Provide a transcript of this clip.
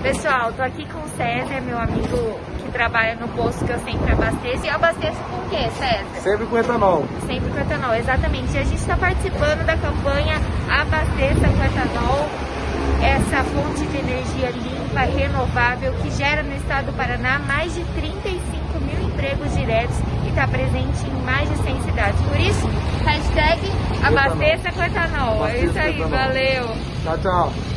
Pessoal, tô aqui com o César, meu amigo que trabalha no posto que eu sempre abasteço. E eu abasteço com o quê, César? Sempre com etanol. Sempre com etanol, exatamente. E a gente está participando da campanha Abasteça com Etanol, essa fonte de energia limpa, renovável, que gera no estado do Paraná mais de 35 mil empregos diretos e está presente em mais de 100 cidades. Por isso, hashtag Abasteça com Etanol. É isso aí, valeu! Tchau, tchau!